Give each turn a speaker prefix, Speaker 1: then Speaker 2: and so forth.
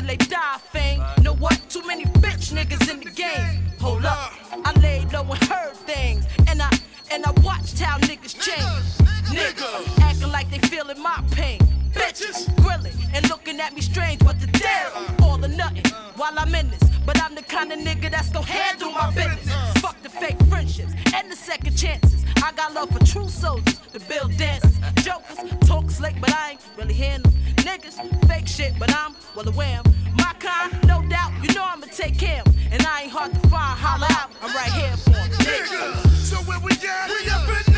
Speaker 1: till they die, fame. Know what? Too many bitch niggas in the game. Hold up, I laid low and heard things, and I watched how niggas change. Niggas acting like they feeling my pain. Bitches grilling and looking at me strange, but the deal all or nothing while I'm in this. But I'm the kind of nigga that's gon' handle my business. Fuck the fake friendships and the second chances. I got love for true soldiers to build dances. Jokers talk slick, but I ain't really hearing them. Niggas fake shit, but I'm well aware. My kind, no doubt, you know I'ma take care of 'em. And I ain't hard to find, holla out, I'm right here for 'em.
Speaker 2: Niggas, so when we down, we up in